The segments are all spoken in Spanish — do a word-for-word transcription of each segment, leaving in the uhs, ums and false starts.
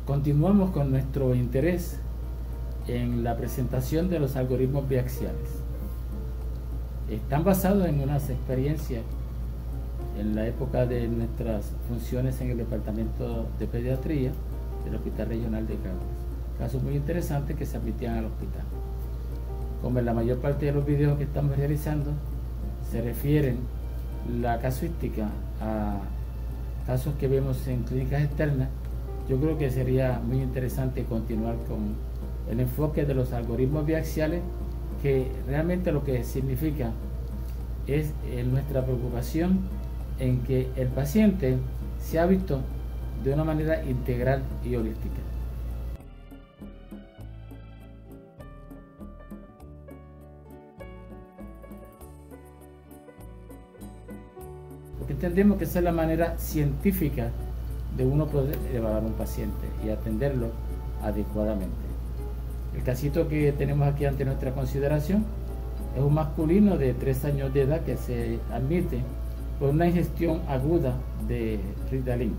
continuamos con nuestro interés en la presentación de los algoritmos biaxiales. Están basados en unas experiencias en la época de nuestras funciones en el Departamento de Pediatría del Hospital Regional de Caguas. Casos muy interesantes que se admitían al hospital. Como en la mayor parte de los videos que estamos realizando se refieren la casuística a casos que vemos en clínicas externas, yo creo que sería muy interesante continuar con el enfoque de los algoritmos biaxiales, que realmente lo que significa es eh, nuestra preocupación en que el paciente sea visto de una manera integral y holística. Porque entendemos que esa es la manera científica de uno poder evaluar a un paciente y atenderlo adecuadamente. El casito que tenemos aquí ante nuestra consideración es un masculino de tres años de edad que se admite por una ingestión aguda de Ritalin.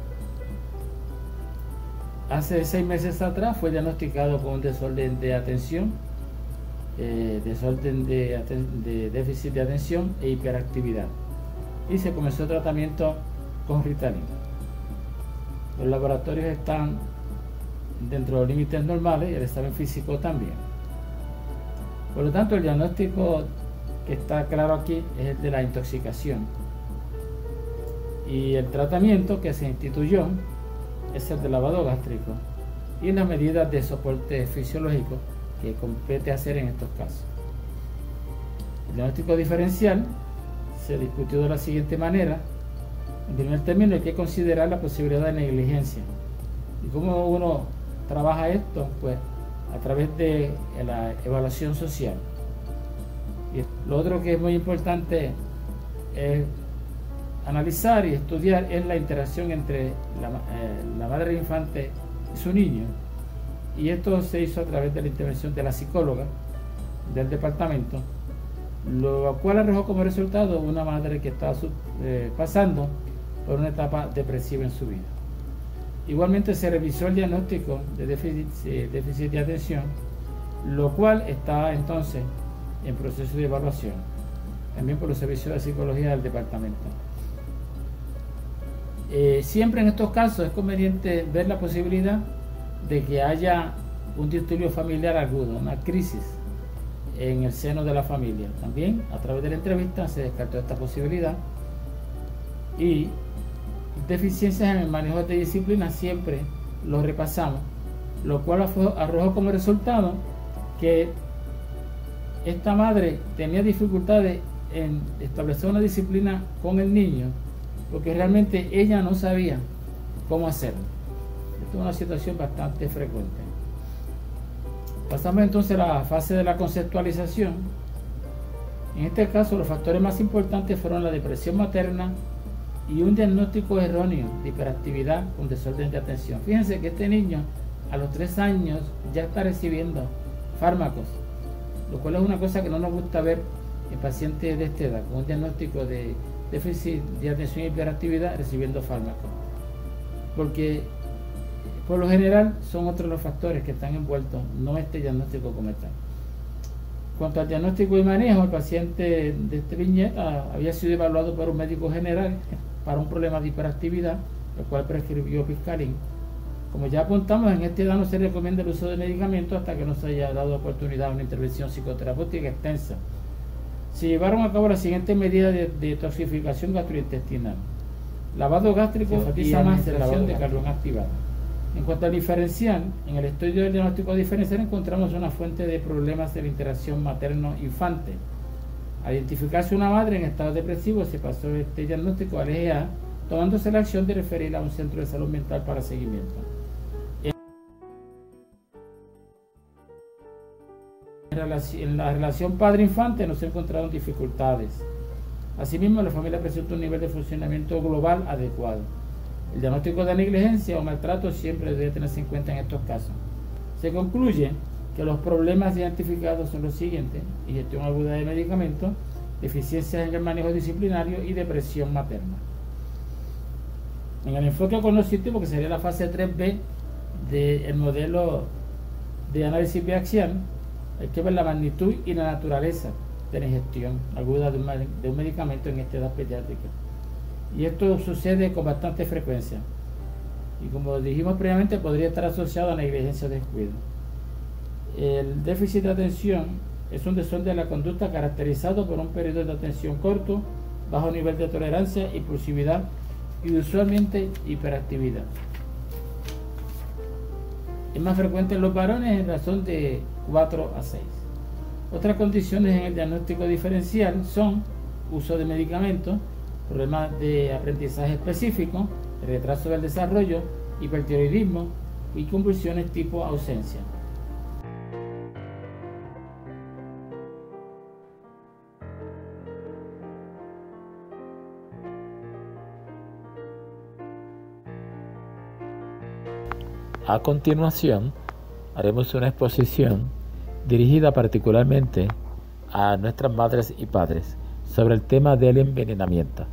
Hace seis meses atrás fue diagnosticado con un desorden de atención, eh, desorden de, de déficit de atención e hiperactividad, y se comenzó el tratamiento con Ritalin. Los laboratorios están dentro de los límites normales y el examen físico también. Por lo tanto, el diagnóstico que está claro aquí es el de la intoxicación, y el tratamiento que se instituyó es el de lavado gástrico y las medidas de soporte fisiológico que compete hacer en estos casos. El diagnóstico diferencial se discutió de la siguiente manera. En primer término, hay que considerar la posibilidad de negligencia. ¿Y cómo uno trabaja esto? Pues a través de la evaluación social. Y lo otro que es muy importante es analizar y estudiar es la interacción entre la, eh, la madre del infante y su niño. Y esto se hizo a través de la intervención de la psicóloga del departamento, lo cual arrojó como resultado una madre que estaba eh, pasando por una etapa depresiva en su vida. Igualmente se revisó el diagnóstico de déficit, eh, déficit de atención, lo cual está entonces en proceso de evaluación, también por los servicios de psicología del departamento. Eh, siempre en estos casos es conveniente ver la posibilidad de que haya un disturbio familiar agudo, una crisis en el seno de la familia. También a través de la entrevista se descartó esta posibilidad, y deficiencias en el manejo de disciplina siempre lo repasamos, lo cual arrojó como resultado que esta madre tenía dificultades en establecer una disciplina con el niño porque realmente ella no sabía cómo hacerlo. Esto es una situación bastante frecuente. Pasamos entonces a la fase de la conceptualización. En este caso, los factores más importantes fueron la depresión materna y un diagnóstico erróneo de hiperactividad con desorden de atención. Fíjense que este niño a los tres años ya está recibiendo fármacos, lo cual es una cosa que no nos gusta ver en pacientes de esta edad, con un diagnóstico de déficit de atención y hiperactividad recibiendo fármacos, porque por lo general son otros los factores que están envueltos, no este diagnóstico como tal. Cuanto al diagnóstico y manejo, el paciente de este viñeta había sido evaluado por un médico general para un problema de hiperactividad, el cual prescribió Piscalin. Como ya apuntamos, en esta edad no se recomienda el uso de medicamentos hasta que no se haya dado oportunidad a una intervención psicoterapéutica extensa. Se llevaron a cabo las siguientes medidas de detoxificación gastrointestinal: lavado gástrico y administración de carbón activado. En cuanto al diferencial, en el estudio del diagnóstico diferencial encontramos una fuente de problemas de la interacción materno-infante. Al identificarse una madre en estado depresivo, se pasó este diagnóstico al E G A, tomándose la acción de referirla a un centro de salud mental para seguimiento. En la relación padre-infante no se encontraron dificultades. Asimismo, la familia presenta un nivel de funcionamiento global adecuado. El diagnóstico de negligencia o maltrato siempre debe tenerse en cuenta en estos casos. Se concluye que los problemas identificados son los siguientes: ingestión aguda de medicamentos, deficiencias en el manejo disciplinario y depresión materna. En el enfoque cognoscitivo, que sería la fase tres B del modelo de análisis biaxial, hay que ver la magnitud y la naturaleza de la ingestión aguda de un, de un medicamento en esta edad pediátrica. Y esto sucede con bastante frecuencia. Y como dijimos previamente, podría estar asociado a negligencia o descuido. El déficit de atención es un desorden de la conducta caracterizado por un periodo de atención corto, bajo nivel de tolerancia, impulsividad y usualmente hiperactividad. Es más frecuente en los varones en razón de cuatro a seis. Otras condiciones en el diagnóstico diferencial son uso de medicamentos, problemas de aprendizaje específico, retraso del desarrollo, hipertiroidismo y convulsiones tipo ausencia. A continuación, haremos una exposición dirigida particularmente a nuestras madres y padres sobre el tema del envenenamiento.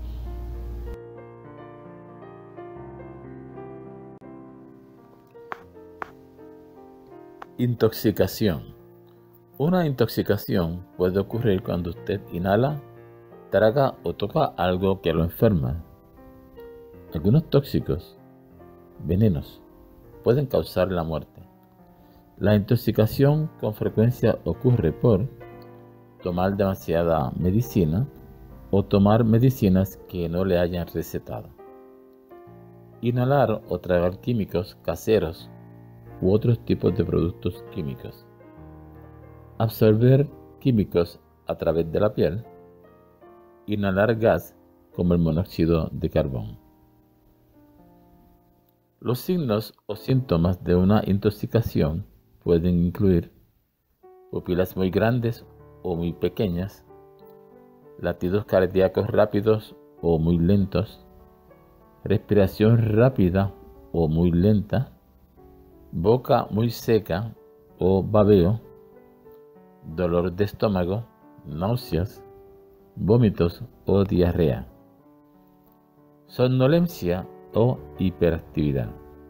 Intoxicación. Una intoxicación puede ocurrir cuando usted inhala, traga o toca algo que lo enferma. Algunos tóxicos, venenos, pueden causar la muerte. La intoxicación con frecuencia ocurre por tomar demasiada medicina o tomar medicinas que no le hayan recetado. Inhalar o tragar químicos caseros u otros tipos de productos químicos. Absorber químicos a través de la piel. Inhalar gas como el monóxido de carbón. Los signos o síntomas de una intoxicación pueden incluir pupilas muy grandes o muy pequeñas, latidos cardíacos rápidos o muy lentos, respiración rápida o muy lenta, boca muy seca o babeo, dolor de estómago, náuseas, vómitos o diarrea, somnolencia o hiperactividad.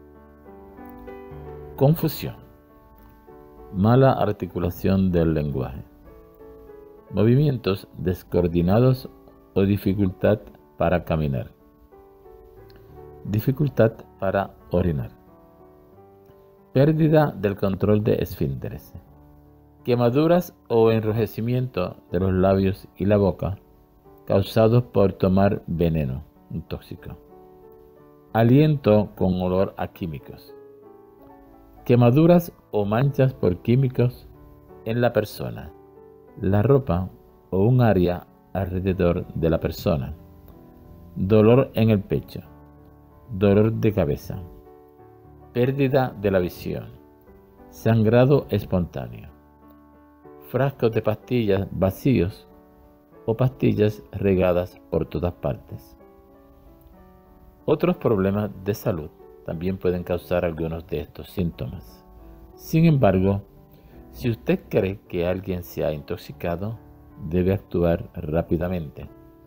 Confusión, mala articulación del lenguaje, movimientos descoordinados o dificultad para caminar, dificultad para orinar, pérdida del control de esfínteres, quemaduras o enrojecimiento de los labios y la boca causados por tomar veneno, un tóxico, aliento con olor a químicos, quemaduras o manchas por químicos en la persona, la ropa o un área alrededor de la persona, dolor en el pecho, dolor de cabeza, pérdida de la visión, sangrado espontáneo, frascos de pastillas vacíos o pastillas regadas por todas partes. Otros problemas de salud también pueden causar algunos de estos síntomas. Sin embargo, si usted cree que alguien se ha intoxicado, debe actuar rápidamente.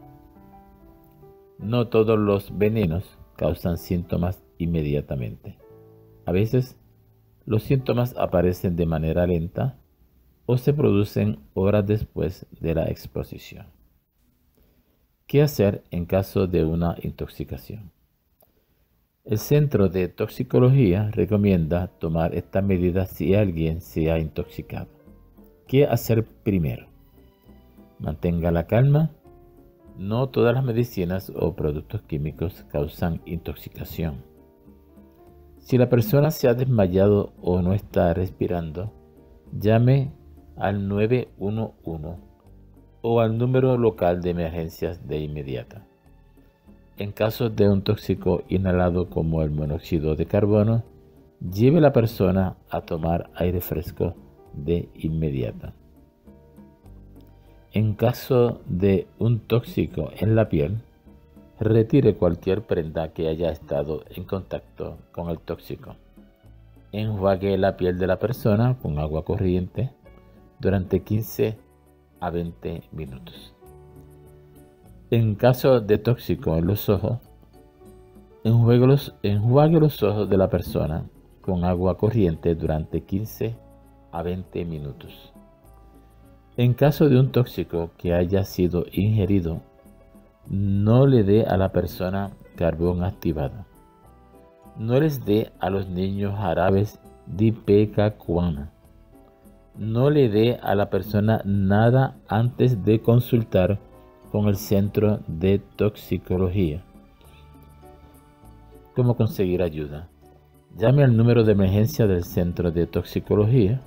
No todos los venenos causan síntomas inmediatamente. A veces, los síntomas aparecen de manera lenta o se producen horas después de la exposición. ¿Qué hacer en caso de una intoxicación? El Centro de Toxicología recomienda tomar estas medidas si alguien se ha intoxicado. ¿Qué hacer primero? Mantenga la calma. No todas las medicinas o productos químicos causan intoxicación. Si la persona se ha desmayado o no está respirando, llame al nueve uno uno o al número local de emergencias de inmediata. En caso de un tóxico inhalado como el monóxido de carbono, lleve a la persona a tomar aire fresco de inmediato. En caso de un tóxico en la piel, retire cualquier prenda que haya estado en contacto con el tóxico. Enjuague la piel de la persona con agua corriente durante quince a veinte minutos. En caso de tóxico en los ojos, enjuague los, enjuague los ojos de la persona con agua corriente durante quince a veinte minutos. En caso de un tóxico que haya sido ingerido, no le dé a la persona carbón activado. No les dé a los niños jarabes de ipecacuanha. No le dé a la persona nada antes de consultar con el centro de toxicología. ¿Cómo conseguir ayuda? Llame al número de emergencia del centro de toxicología.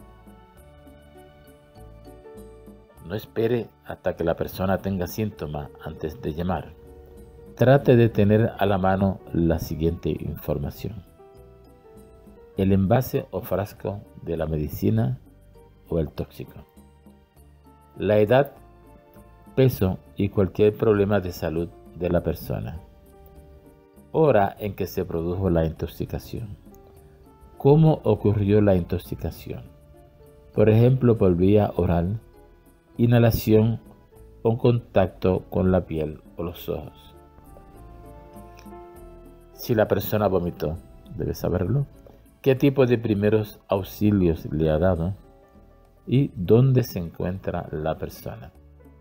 No espere hasta que la persona tenga síntomas antes de llamar. Trate de tener a la mano la siguiente información: el envase o frasco de la medicina o el tóxico, la edad, peso y cualquier problema de salud de la persona, hora en que se produjo la intoxicación, cómo ocurrió la intoxicación, por ejemplo por vía oral, inhalación o contacto con la piel o los ojos. Si la persona vomitó, debe saberlo, qué tipo de primeros auxilios le ha dado y dónde se encuentra la persona.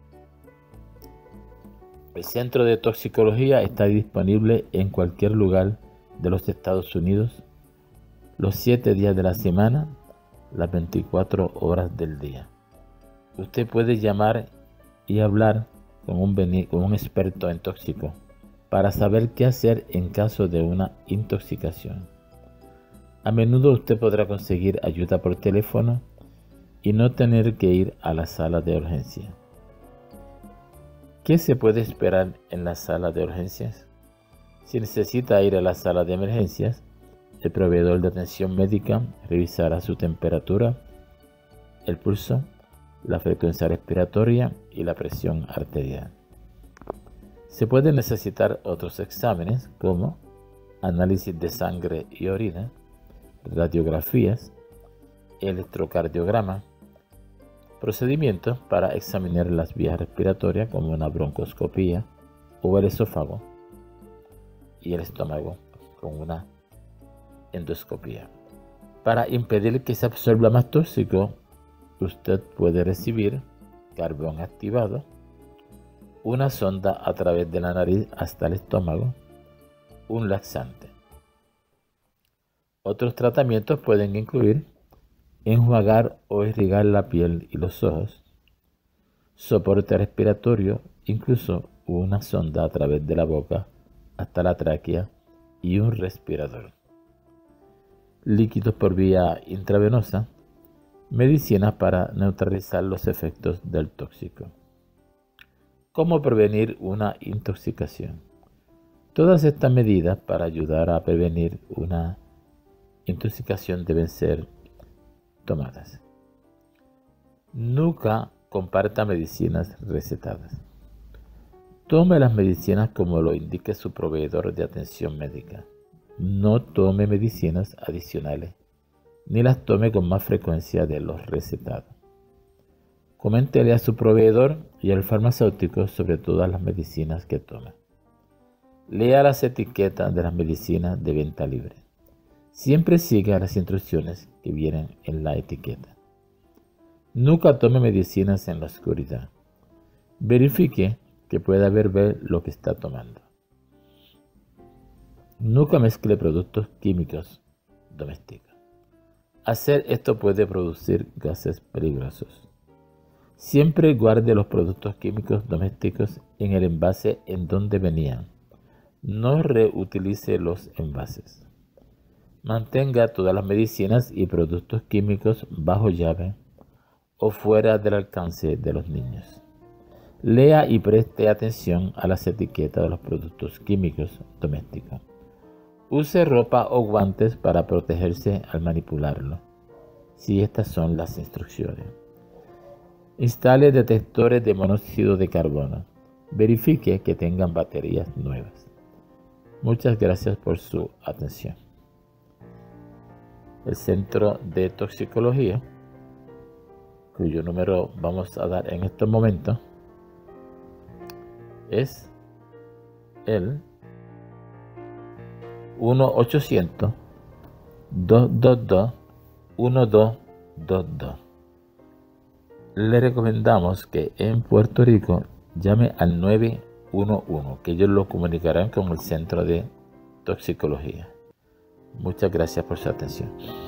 El centro de toxicología está disponible en cualquier lugar de los Estados Unidos, los siete días de la semana, las veinticuatro horas del día. Usted puede llamar y hablar con un, con un experto en tóxico para saber qué hacer en caso de una intoxicación. A menudo usted podrá conseguir ayuda por teléfono y no tener que ir a la sala de urgencia. ¿Qué se puede esperar en la sala de urgencias? Si necesita ir a la sala de emergencias, el proveedor de atención médica revisará su temperatura, el pulso, la frecuencia respiratoria y la presión arterial. Se pueden necesitar otros exámenes como análisis de sangre y orina, radiografías, electrocardiograma, procedimientos para examinar las vías respiratorias como una broncoscopía o el esófago y el estómago con una endoscopía. Para impedir que se absorba más tóxico, usted puede recibir carbón activado, una sonda a través de la nariz hasta el estómago, un laxante. Otros tratamientos pueden incluir enjuagar o irrigar la piel y los ojos, soporte respiratorio, incluso una sonda a través de la boca hasta la tráquea y un respirador. Líquidos por vía intravenosa, medicinas para neutralizar los efectos del tóxico. ¿Cómo prevenir una intoxicación? Todas estas medidas para ayudar a prevenir una intoxicación deben ser tomadas. Nunca comparta medicinas recetadas. Tome las medicinas como lo indique su proveedor de atención médica. No tome medicinas adicionales, ni las tome con más frecuencia de los recetados. Coméntele a su proveedor y al farmacéutico sobre todas las medicinas que toma. Lea las etiquetas de las medicinas de venta libre. Siempre siga las instrucciones que vienen en la etiqueta. Nunca tome medicinas en la oscuridad. Verifique que pueda ver, ver lo que está tomando. Nunca mezcle productos químicos domésticos. Hacer esto puede producir gases peligrosos. Siempre guarde los productos químicos domésticos en el envase en donde venían. No reutilice los envases. Mantenga todas las medicinas y productos químicos bajo llave o fuera del alcance de los niños. Lea y preste atención a las etiquetas de los productos químicos domésticos. Use ropa o guantes para protegerse al manipularlo, si estas son las instrucciones. Instale detectores de monóxido de carbono. Verifique que tengan baterías nuevas. Muchas gracias por su atención. El Centro de Toxicología, cuyo número vamos a dar en estos momentos, es el uno ochocientos, dos dos dos, uno dos dos dos. Le recomendamos que en Puerto Rico llame al nueve uno uno, que ellos lo comunicarán con el Centro de Toxicología. Muchas gracias por su atención.